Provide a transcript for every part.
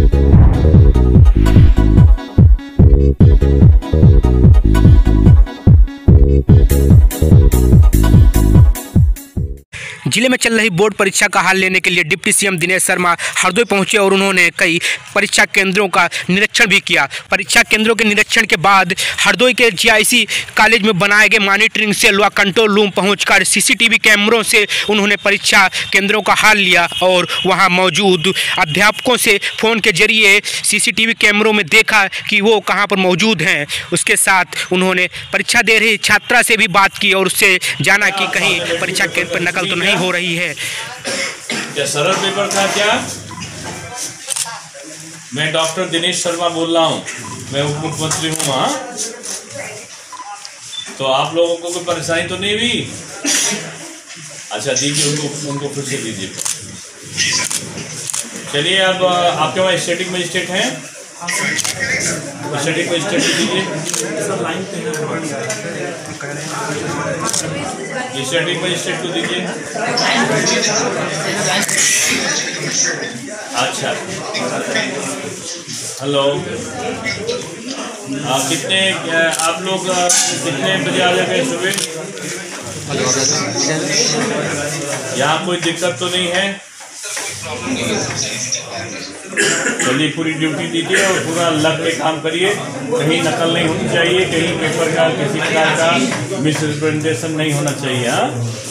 जिले में चल रही बोर्ड परीक्षा का हाल लेने के लिए डिप्टी सीएम दिनेश शर्मा हरदोई पहुंचे और उन्होंने कई परीक्षा केंद्रों का निरीक्षण भी किया। परीक्षा केंद्रों के निरीक्षण के बाद हरदोई के जीआईसी कॉलेज में बनाए गए मॉनिटरिंग सेल व कंट्रोल रूम पहुंचकर सीसीटीवी कैमरों से उन्होंने परीक्षा केंद्रों का हाल लिया और वहां मौजूद अध्यापकों से फ़ोन के जरिए सीसीटीवी कैमरों में देखा कि वो कहाँ पर मौजूद हैं। उसके साथ उन्होंने परीक्षा दे रही छात्रा से भी बात की और उससे जाना कि कहीं परीक्षा केंद्र पर नकल तो नहीं हो रही है। क्या सरल पेपर था क्या? मैं डॉक्टर दिनेश शर्मा बोल रहा हूँ, मैं उप मुख्यमंत्री हूँ। हाँ, तो आप लोगों को कोई परेशानी तो नहीं हुई? अच्छा दीजिए, उनको फिर से दीजिए। चलिए, अब आपके वहाँ स्टैटिक मजिस्ट्रेट हैं? स्टैटिक मजिस्ट्रेट दीजिए। स्टैटिक मजिस्ट्रेट को दीजिए। अच्छा, हेलो, कितने आप लोग कितने बजे आ जाएंगे सुबह? यहाँ कोई दिक्कत तो नहीं है? चलिए, पूरी ड्यूटी दीजिए और पूरा लग के काम करिए। कहीं नकल नहीं होनी चाहिए, कहीं पेपर का किसी प्रकार का मिसरिप्रेजेंटेशन नहीं होना चाहिए। हाँ,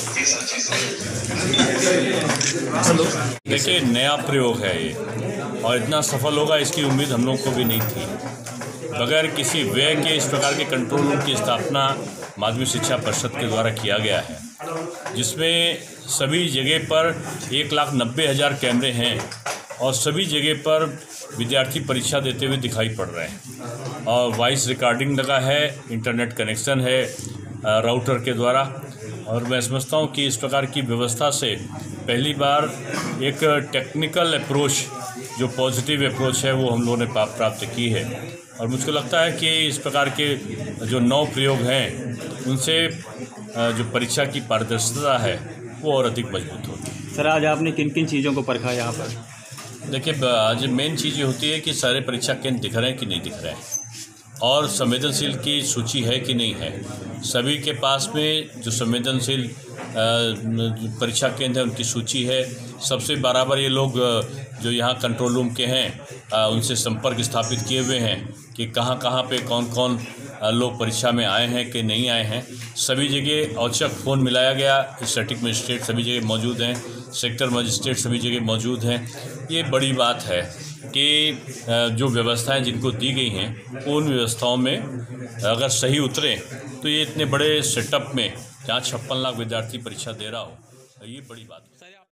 देखिए, नया प्रयोग है ये और इतना सफल होगा इसकी उम्मीद हम लोग को भी नहीं थी। बगैर किसी व्यय के इस प्रकार के कंट्रोल रूम की स्थापना माध्यमिक शिक्षा परिषद के द्वारा किया गया है, जिसमें सभी जगह पर 1,90,000 कैमरे हैं और सभी जगह पर विद्यार्थी परीक्षा देते हुए दिखाई पड़ रहे हैं और वॉइस रिकॉर्डिंग लगा है, इंटरनेट कनेक्शन है राउटर के द्वारा। और मैं समझता हूँ कि इस प्रकार की व्यवस्था से पहली बार एक टेक्निकल अप्रोच, जो पॉजिटिव अप्रोच है, वो हम लोगों ने प्राप्त की है। और मुझको लगता है कि इस प्रकार के जो नौ प्रयोग हैं उनसे जो परीक्षा की पारदर्शिता है वो और अधिक मजबूत होगी। सर, आज आपने किन किन चीज़ों को परखा यहाँ पर? देखिए, आज मेन चीज़ ये होती है कि सारे परीक्षा केंद्र दिख रहे हैं कि नहीं दिख रहे हैं और संवेदनशील की सूची है कि नहीं है। सभी के पास में जो संवेदनशील परीक्षा केंद्र है उनकी सूची है। सबसे बराबर ये लोग जो यहाँ कंट्रोल रूम के हैं उनसे संपर्क स्थापित किए हुए हैं कि कहाँ कहाँ पे कौन कौन लोग परीक्षा में आए हैं कि नहीं आए हैं। सभी जगह औचक फ़ोन मिलाया गया। स्टैटिक मजिस्ट्रेट सभी जगह मौजूद हैं, सेक्टर मजिस्ट्रेट सभी जगह मौजूद हैं। ये बड़ी बात है कि जो व्यवस्थाएं जिनको दी गई हैं उन व्यवस्थाओं में अगर सही उतरे तो ये इतने बड़े सेटअप में जहाँ 56 लाख विद्यार्थी परीक्षा दे रहा हो, ये बड़ी बात है।